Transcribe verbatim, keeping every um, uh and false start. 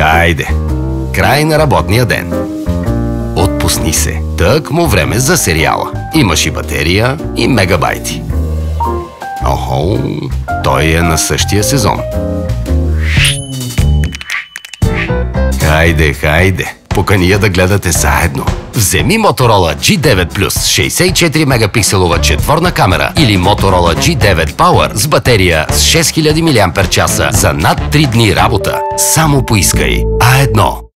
Хайде, край на работния ден. Отпусни се. Тъкмо време за сериала. Имаш и батерия, и мегабайти. Охо, той е на същия сезон. Хайде, хайде, покани я да гледате заедно. Вземи Motorola джи девет плюс шейсет и четири мегапикселова четворна камера или Motorola джи девет Power с батерия с шест хиляди милиампер часа за над три дни работа. Само поискай А едно.